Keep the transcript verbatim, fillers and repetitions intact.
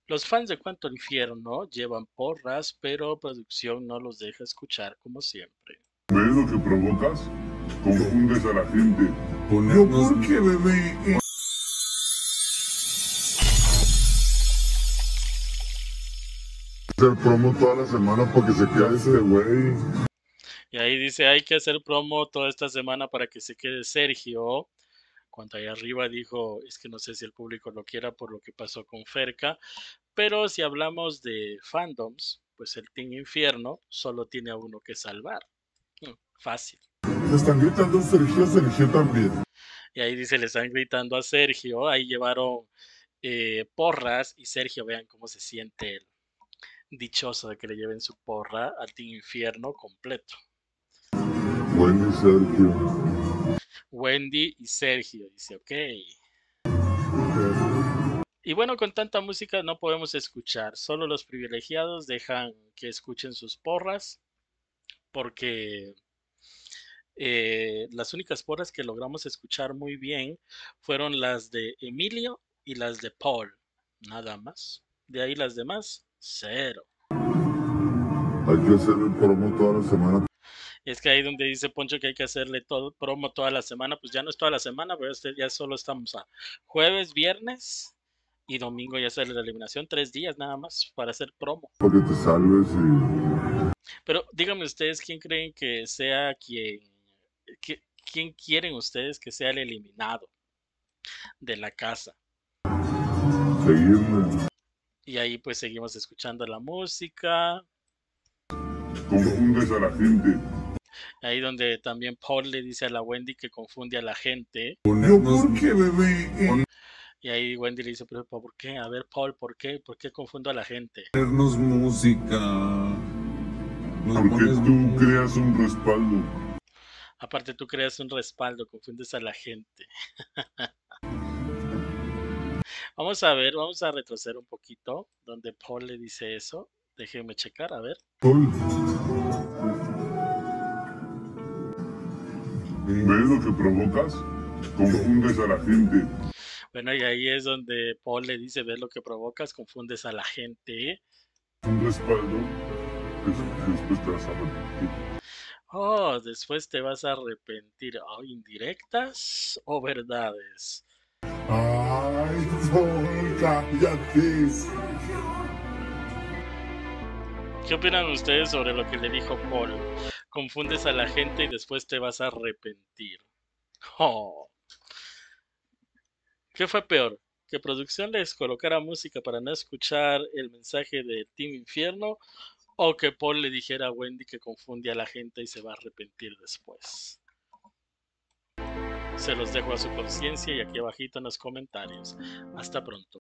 Los fans de Cuánto Infierno llevan porras, pero producción no los deja escuchar como siempre. ¿Ves lo que provocas? Confundes a la gente. ¿Yo por qué, bebé? Hacer promo toda la semana para que se quede este güey. Y ahí dice, hay que hacer promo toda esta semana para que se quede Sergio. Cuando ahí arriba dijo, es que no sé si el público lo quiera por lo que pasó con Ferca. Pero si hablamos de fandoms, pues el Team Infierno solo tiene a uno que salvar. Hmm, fácil. Me están gritando Sergio, Sergio también. Y ahí dice, le están gritando a Sergio. Ahí llevaron eh, porras y Sergio, vean cómo se siente él. Dichoso de que le lleven su porra al Team Infierno completo. Wendy, Sergio. Wendy y Sergio, dice, ok. Y bueno, con tanta música no podemos escuchar. Solo los privilegiados dejan que escuchen sus porras. Porque eh, las únicas porras que logramos escuchar muy bien fueron las de Emilio y las de Paul. Nada más. De ahí las demás, cero. Hay que hacer el promo toda la semana. Es que ahí donde dice Poncho que hay que hacerle todo promo toda la semana, pues ya no es toda la semana, pero este ya solo estamos a jueves, viernes y domingo ya sale la eliminación, tres días nada más para hacer promo. Para que te salves y... Pero díganme ustedes quién creen que sea quien, que- quién quieren ustedes que sea el eliminado de la casa. Seguirme. Y ahí pues seguimos escuchando la música. Confundes a la gente. Ahí donde también Paul le dice a la Wendy que confunde a la gente. ¿Yo por qué, bebé? Y ahí Wendy le dice, pero ¿por qué? A ver, Paul, ¿por qué? ¿Por qué confundo a la gente? Ponernos música. Nos Porque pones tú mu- creas un respaldo. Aparte tú creas un respaldo, confundes a la gente. Vamos a ver, vamos a retroceder un poquito, donde Paul le dice eso. Déjenme checar, a ver. Paul, ¿ves lo que provocas? Confundes a la gente. Bueno, y ahí es donde Paul le dice, ves lo que provocas, confundes a la gente. Un respaldo. Que después te vas a arrepentir. Oh, después te vas a arrepentir. Oh, ¿indirectas o verdades? Ay, Paul, cállate. ¿Qué opinan ustedes sobre lo que le dijo Paul? Confundes a la gente y después te vas a arrepentir. Oh, ¿qué fue peor? ¿Que producción les colocara música para no escuchar el mensaje de Team Infierno? ¿O que Paul le dijera a Wendy que confunde a la gente y se va a arrepentir después? Se los dejo a su conciencia y aquí abajito en los comentarios. Hasta pronto.